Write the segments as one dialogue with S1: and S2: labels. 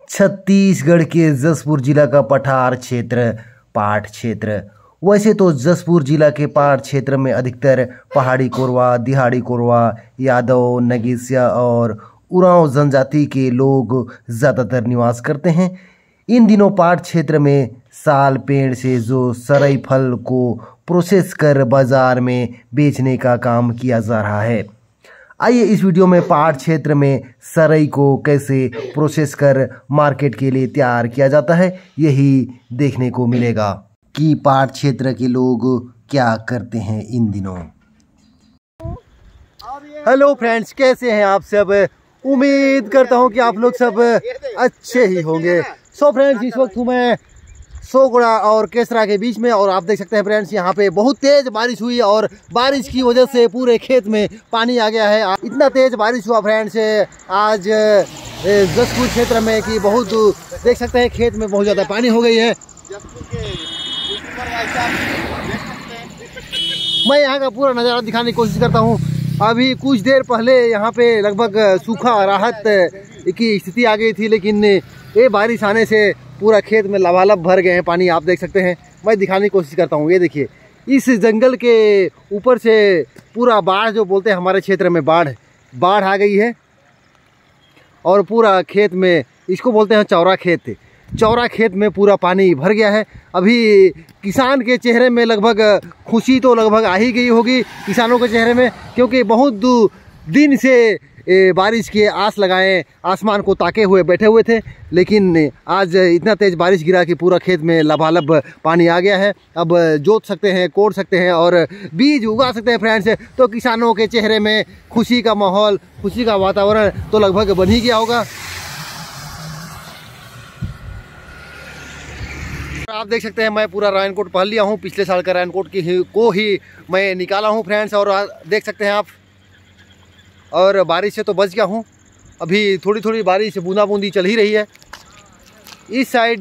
S1: छत्तीसगढ़ के जसपुर जिला का पठार क्षेत्र पाट क्षेत्र। वैसे तो जसपुर जिला के पाट क्षेत्र में अधिकतर पहाड़ी कोरवा, दिहाड़ी कोरवा, यादव, नगीसिया और उरांव जनजाति के लोग ज़्यादातर निवास करते हैं। इन दिनों पाट क्षेत्र में साल पेड़ से जो सरई फल को प्रोसेस कर बाजार में बेचने का काम किया जा रहा है। आइए इस वीडियो में पाट क्षेत्र में सरई को कैसे प्रोसेस कर मार्केट के लिए तैयार किया जाता है यही देखने को मिलेगा कि पाट क्षेत्र के लोग क्या करते हैं इन दिनों। हेलो फ्रेंड्स, कैसे हैं आप सब? उम्मीद करता हूं कि आप लोग सब अच्छे ही होंगे। सो फ्रेंड्स, इस वक्त हूँ मैं सोगड़ा और केसरा के बीच में और आप देख सकते हैं फ्रेंड्स यहाँ पे बहुत तेज बारिश हुई और बारिश की वजह से पूरे खेत में पानी आ गया है। इतना तेज बारिश हुआ फ्रेंड्स आज जसपुर क्षेत्र में कि बहुत देख सकते हैं खेत में बहुत ज़्यादा पानी हो गई है। मैं यहाँ का पूरा नज़ारा दिखाने की कोशिश करता हूँ। अभी कुछ देर पहले यहाँ पे लगभग सूखा राहत की स्थिति आ गई थी, लेकिन ये बारिश आने से पूरा खेत में लबालब भर गए हैं पानी। आप देख सकते हैं, मैं दिखाने की कोशिश करता हूँ। ये देखिए, इस जंगल के ऊपर से पूरा बाढ़ जो बोलते हैं हमारे क्षेत्र में बाढ़ आ गई है और पूरा खेत में, इसको बोलते हैं चौरा खेत, चौरा खेत में पूरा पानी भर गया है। अभी किसान के चेहरे में लगभग खुशी तो लगभग आ ही गई होगी किसानों के चेहरे में, क्योंकि बहुत दिन से बारिश की आस लगाए आसमान को ताके हुए बैठे हुए थे, लेकिन आज इतना तेज़ बारिश गिरा कि पूरा खेत में लबालब पानी आ गया है। अब जोत सकते हैं, कोड़ सकते हैं और बीज उगा सकते हैं फ्रेंड्स। तो किसानों के चेहरे में खुशी का माहौल, खुशी का वातावरण तो लगभग बन ही गया होगा। आप देख सकते हैं मैं पूरा रेनकोट पहन लिया हूँ। पिछले साल का रेनकोट को ही मैं निकाला हूँ फ्रेंड्स, और देख सकते हैं आप, और बारिश से तो बच गया हूँ। अभी थोड़ी थोड़ी बारिश बूंदा बूंदी चल ही रही है। इस साइड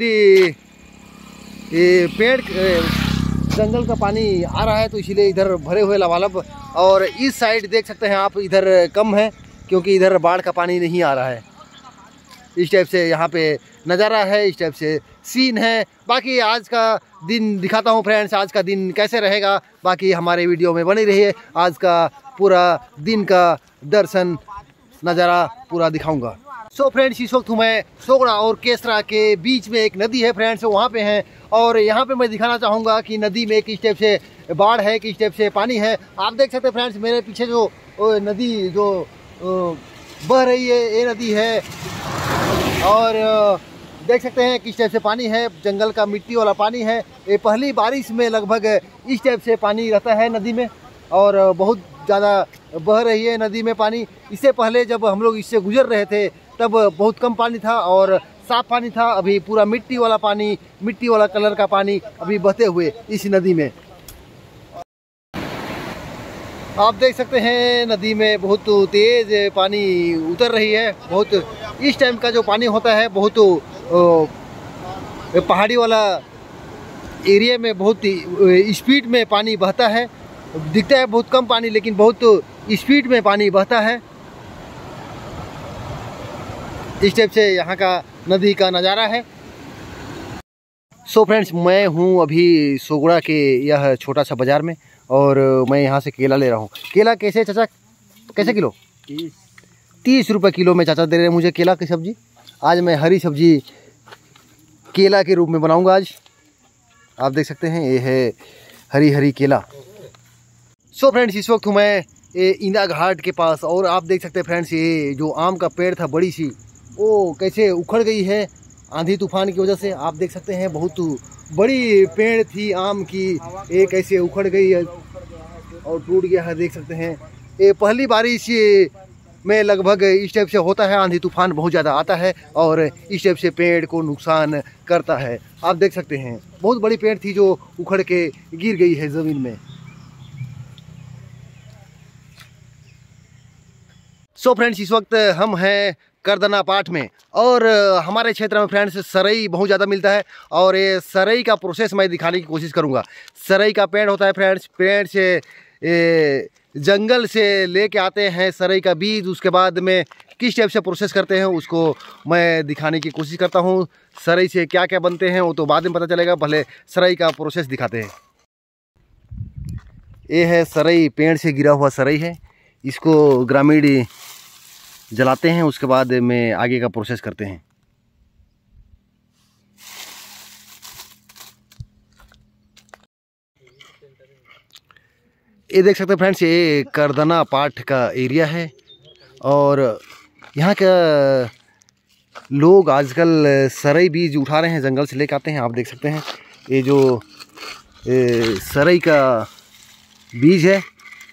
S1: पेड़ जंगल का पानी आ रहा है तो इसीलिए इधर भरे हुए लबालब, और इस साइड देख सकते हैं आप इधर कम है क्योंकि इधर बाढ़ का पानी नहीं आ रहा है। इस टाइप से यहाँ पे नज़ारा है, इस टाइप से सीन है। बाकी आज का दिन दिखाता हूँ फ्रेंड्स, आज का दिन कैसे रहेगा बाकी हमारे वीडियो में बनी रहिए। आज का पूरा दिन का दर्शन नज़ारा पूरा दिखाऊंगा। सो फ्रेंड्स, इस वक्त हूँ मैं सोगड़ा और केसरा के बीच में। एक नदी है फ्रेंड्स, वहाँ पे हैं, और यहाँ पे मैं दिखाना चाहूँगा कि नदी में किस टाइप से बाढ़ है, किस टाइप से पानी है। आप देख सकते हैं फ्रेंड्स, मेरे पीछे जो नदी जो बह रही है ये नदी है, और देख सकते हैं किस टाइप से पानी है। जंगल का मिट्टी वाला पानी है। ये पहली बारिश में लगभग इस टाइप से पानी रहता है नदी में, और बहुत ज़्यादा बह रही है नदी में पानी। इससे पहले जब हम लोग इससे गुजर रहे थे तब बहुत कम पानी था और साफ पानी था। अभी पूरा मिट्टी वाला पानी, मिट्टी वाला कलर का पानी अभी बहते हुए इस नदी में आप देख सकते हैं। नदी में बहुत तेज़ पानी उतर रही है। बहुत इस टाइम का जो पानी होता है बहुत पहाड़ी वाला एरिया में बहुत स्पीड में पानी बहता है। दिखता है बहुत कम पानी, लेकिन बहुत स्पीड में पानी बहता है। इस टाइप से यहाँ का नदी का नज़ारा है। सो फ्रेंड्स, मैं हूँ अभी सोगड़ा के यह छोटा सा बाज़ार में, और मैं यहाँ से केला ले रहा हूँ। केला कैसे चाचा, कैसे किलो? 30 रुपये किलो में चाचा दे रहे हैं मुझे केला की सब्ज़ी। आज मैं हरी सब्ज़ी केला के रूप में बनाऊँगा आज। आप देख सकते हैं ये है हरी हरी केला। सो फ्रेंड्स, इस वक्त हूँ मैं इंदा घाट के पास, और आप देख सकते हैं फ्रेंड्स ये जो आम का पेड़ था बड़ी सी, वो कैसे उखड़ गई है आंधी तूफान की वजह से। आप देख सकते हैं बहुत बड़ी पेड़ थी आम की, ये कैसे उखड़ गई है और टूट गया है। देख सकते हैं ये पहली बारिश में लगभग इस टाइप से होता है। आंधी तूफान बहुत ज़्यादा आता है और इस टाइप से पेड़ को नुकसान करता है। आप देख सकते हैं बहुत बड़ी पेड़ थी जो उखड़ के गिर गई है ज़मीन में। सो फ्रेंड्स, इस वक्त हम हैं करदना पाठ में, और हमारे क्षेत्र में फ्रेंड्स सरई बहुत ज़्यादा मिलता है, और ये सरई का प्रोसेस मैं दिखाने की कोशिश करूँगा। सरई का पेड़ होता है फ्रेंड्स, पेड़ से जंगल से लेके आते हैं सरई का बीज, उसके बाद में किस टाइप से प्रोसेस करते हैं उसको मैं दिखाने की कोशिश करता हूँ। सरई से क्या क्या बनते हैं वो तो बाद में पता चलेगा, पहले सरई का प्रोसेस दिखाते हैं। ये है सरई, पेड़ से गिरा हुआ सरई है, इसको ग्रामीण जलाते हैं, उसके बाद में आगे का प्रोसेस करते हैं। ये देख सकते हैं फ्रेंड्स, ये करदना पाठ का एरिया है और यहाँ का लोग आजकल सरई बीज उठा रहे हैं, जंगल से लेकर आते हैं। आप देख सकते हैं ये जो सरई का बीज है,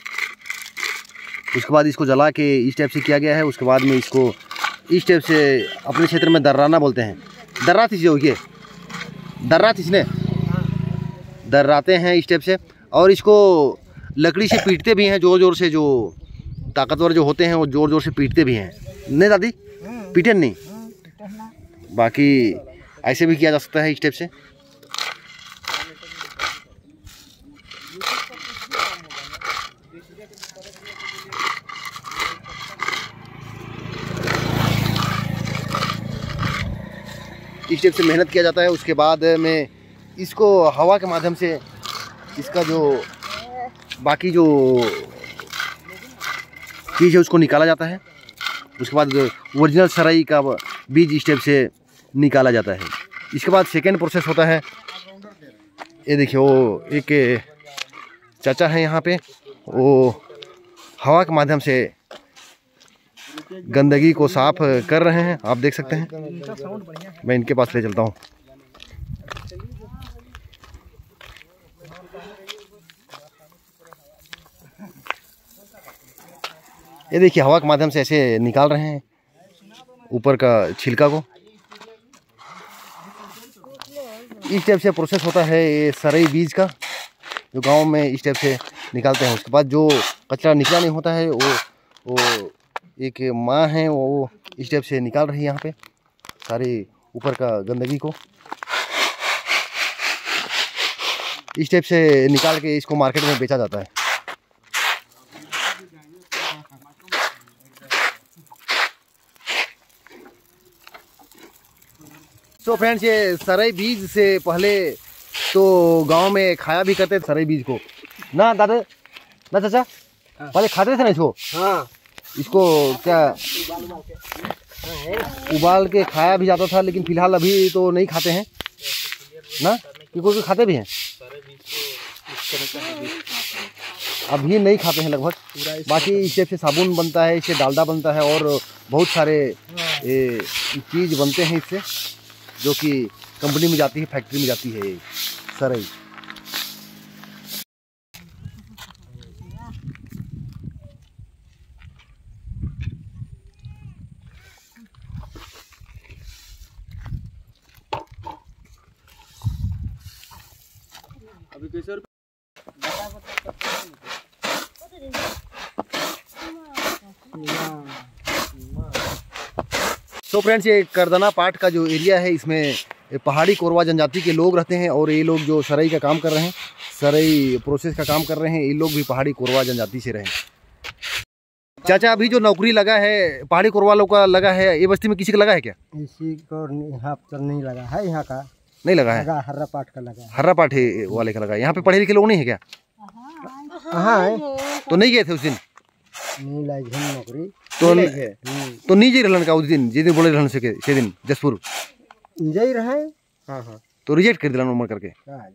S1: उसके बाद इसको जला के इस टाइप से किया गया है। उसके बाद में इसको इस टाइप से अपने क्षेत्र में दर्राना बोलते हैं, दर्रात जो ये दर्रात इसने दर्राते हैं इस टाइप से, और इसको लकड़ी से पीटते भी हैं जोर जोर से। जो ताकतवर जो होते हैं वो जोर जोर से पीटते भी हैं, नहीं दादी? पीटन नहीं, बाकी ऐसे भी किया जा सकता है इस टाइप से। इस टाइप से मेहनत किया जाता है। उसके बाद में इसको हवा के माध्यम से इसका जो बाकी जो चीज़ है उसको निकाला जाता है। उसके बाद ओरिजिनल सरई का बीज इस टाइप से निकाला जाता है। इसके बाद सेकेंड प्रोसेस होता है, ये देखिए वो एक चाचा है यहाँ पे, वो हवा के माध्यम से गंदगी को साफ कर रहे हैं, आप देख सकते हैं। मैं इनके पास ले चलता हूँ। ये देखिए हवा के माध्यम से ऐसे निकाल रहे हैं ऊपर का छिलका को। इस टाइप से प्रोसेस होता है ये सरई बीज का, जो गांव में इस टाइप से निकालते हैं। उसके बाद जो कचरा निकला नहीं होता है वो एक माँ है, वो इस टाइप से निकाल रही है यहाँ पे सारे ऊपर का गंदगी को। इस टाइप से निकाल के इसको मार्केट में बेचा जाता है। तो फ्रेंड्स, ये सरई बीज से पहले तो गांव में खाया भी करते थे सरई बीज को, ना दादा ना चाचा? पहले खाते थे ना इसको? हाँ। इसको क्या उबाल के खाया भी जाता था, लेकिन फिलहाल अभी तो नहीं खाते हैं ना, कि कोई खाते भी हैं? अभी नहीं खाते हैं लगभग। बाकी इससे साबुन बनता है, इससे डालडा बनता है और बहुत सारे चीज़ बनते हैं इससे, जो कि कंपनी में जाती है, फैक्ट्री में जाती है सरई। अभी कैसे तो फ्रेंड्स, ये करदना पाठ का जो एरिया है, इसमें पहाड़ी कोरवा जनजाति के लोग रहते हैं और ये लोग जो सरई का काम कर रहे हैं, सरई प्रोसेस का काम कर रहे हैं, ये लोग भी पहाड़ी कोरवा जनजाति से रहे। चाचा, अभी जो नौकरी लगा है पहाड़ी कोरवा लोग का लगा है, ये बस्ती में किसी का लगा है क्या? इसी को यहाँ पर नहीं लगा है, यहाँ का नहीं लगा है, हर्रा पाठ का लगा है। हर्रा पाठ वाले का लगा है। यहाँ पे पढ़े लिखे लोग नहीं है क्या? हाँ, तो नहीं गए थे उस दिन? नहीं लगी नौकरी तो नहीं जी रहन का उस दिन, जिस दिन बोले रहन से दिन जसपुर जाई रहे। हाँ हाँ, तो रिजेक्ट कर दिला नंबर करके।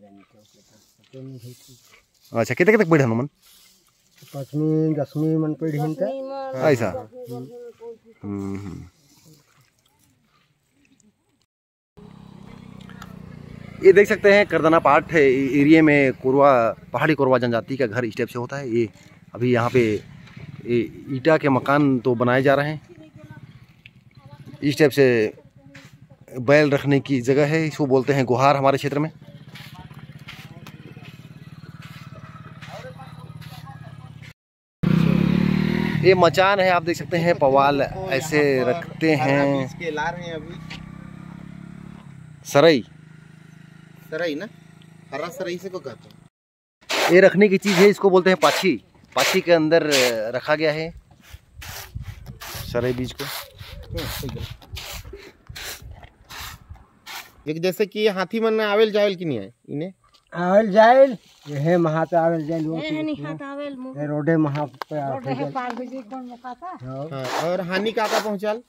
S1: अच्छा, कितने तक पढ़े मन? 5वीं 10वीं मन पढ़ी हैं ऐसा। ये देख सकते हैं करदना पाठ एरिया में कोरवा, पहाड़ी कोरवा जनजाति का घर इस टाइप से होता है। ये अभी यहाँ पे ईटा के मकान तो बनाए जा रहे हैं। इस टाइप से बैल रखने की जगह है, इसको बोलते हैं गुहार हमारे क्षेत्र में। ये मचान है, आप देख सकते हैं, पवाल ऐसे रखते हैं। इसके ला रहे हैं अभी सरई ना, हरा सरई से को कहते हैं। ये रखने की चीज है, इसको बोलते हैं पाछी। पाथी के अंदर रखा गया है सारे बीज को।
S2: एक जैसे कि हाथी मन आवेल जावेल कि नहीं है इन्हें
S3: आवेल जाएल ये महा पे आवेल जाएल ये रोडे महा पे
S2: और हानि का पहुंचाल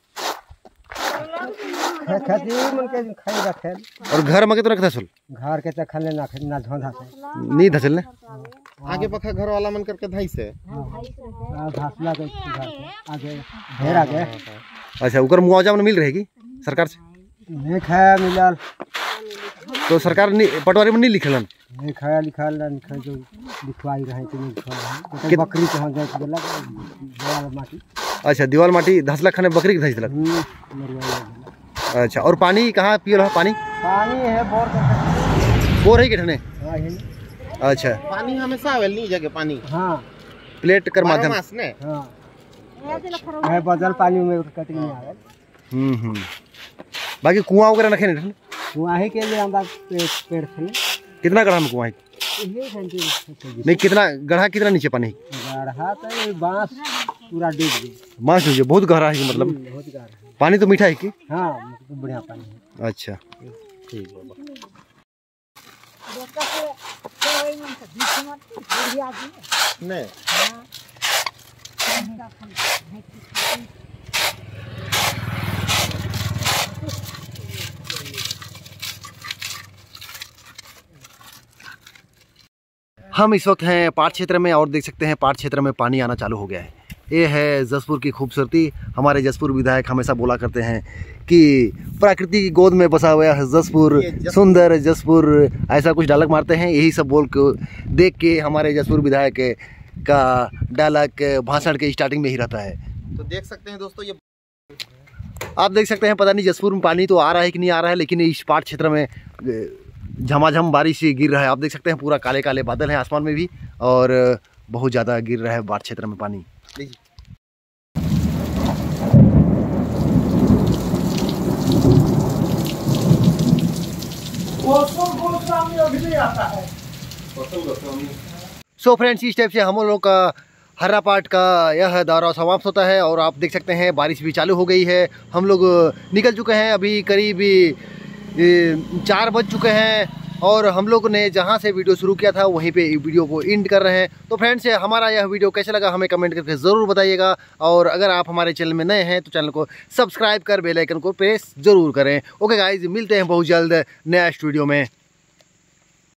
S3: खेती मन के खाई रखे
S1: और घर में तो रखता सुल
S3: घर के त खाले ना धोधा से
S1: नहीं धसल ने
S2: आगे पखा घर वाला मन करके धाई से
S3: घासला के आगे ढेर आगे।
S1: अच्छा उकर मुआवजा में मिल रहेगी सरकार से
S3: नहीं खाया मिलल
S1: तो सरकार पटवारी में नहीं लिखलन
S3: नहीं खाया लिखल नहीं जो लिखवाई रहे कि नहीं लिखवाई बकरी के हां जाए देला दीवाल माटी।
S1: अच्छा दीवाल माटी धसला खाने बकरी के धस देलक। अच्छा और पानी कहाँ पियल हो पानी
S3: है
S1: बोर है के ठने।
S3: हां है
S1: अच्छा
S2: पानी हमेशा आवेल नहीं जगह पानी।
S3: हां
S1: प्लेट कर माध्यम
S2: ने
S3: हां है बदल पानी में कट नहीं आवे।
S1: बाकी कुआं वगैरह रखे नहीं
S3: कुआं ही के लिए हम पेड़ थे।
S1: कितना गढ़ा में कुआं है नहीं कितना गढ़ा कितना नीचे पानी
S3: गढ़ा तो बांस पूरा डूब गया
S1: बांस डूब गया बहुत गहरा है मतलब
S3: बहुत गहरा
S1: पानी तो मीठा है कि
S3: हां बढ़िया पानी है।
S1: अच्छा ठीक
S2: नहीं
S1: हम इस वक्त हैं पाट क्षेत्र में और देख सकते हैं पाट क्षेत्र में पानी आना चालू हो गया है। ये है जसपुर की खूबसूरती। हमारे जसपुर विधायक हमेशा बोला करते हैं कि प्रकृति की गोद में बसा हुआ है जसपुर सुंदर जसपुर, ऐसा कुछ डायलॉग मारते हैं। यही सब बोल के देख के हमारे जसपुर विधायक का डायलॉग भाषण के स्टार्टिंग में ही रहता है।
S2: तो देख सकते हैं दोस्तों ये
S1: आप देख सकते हैं पता नहीं जसपुर में पानी तो आ रहा है कि नहीं आ रहा है, लेकिन इस पाट क्षेत्र में झमाझम बारिश गिर रहा है। आप देख सकते हैं पूरा काले काले बादल हैं आसमान में भी और बहुत ज़्यादा गिर रहा है पाट क्षेत्र में पानी। सो फ्रेंड्स इस टाइप से हम लोग का हर्रा पाट का यह दौरा समाप्त होता है और आप देख सकते हैं बारिश भी चालू हो गई है। हम लोग निकल चुके हैं, अभी करीब 4 बज चुके हैं और हम लोग ने जहां से वीडियो शुरू किया था वहीं पे वीडियो को एंड कर रहे हैं। तो फ्रेंड्स हमारा यह वीडियो कैसा लगा हमें कमेंट करके ज़रूर बताइएगा और अगर आप हमारे चैनल में नए हैं तो चैनल को सब्सक्राइब कर बेल आइकन को प्रेस ज़रूर करें। ओके गाइज, मिलते हैं बहुत जल्द नेक्स्ट वीडियो में।